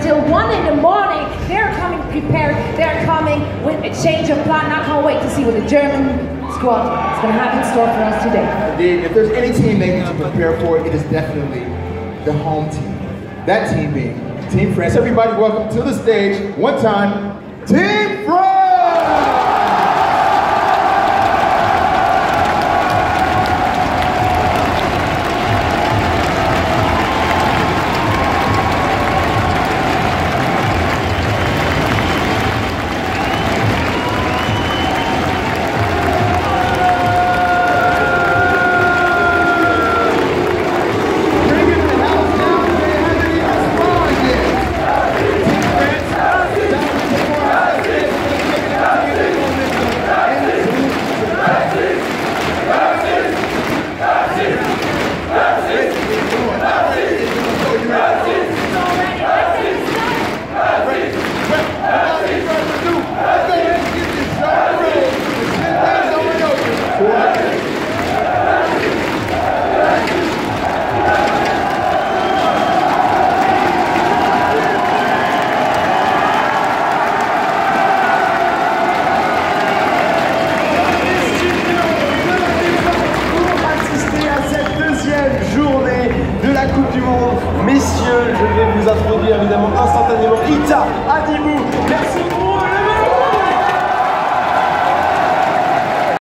until 1 in the morning. They're coming prepared. They're coming with a change of plan. I can't wait to see what the German squad is going to have in store for us today. Indeed, if there's any team they need to prepare for, it is definitely the home team. That team being Team France. Everybody welcome to the stage, one time, Team France! Coupe du Monde. Messieurs, je vais vous introduire évidemment instantanément Ita, Adibou,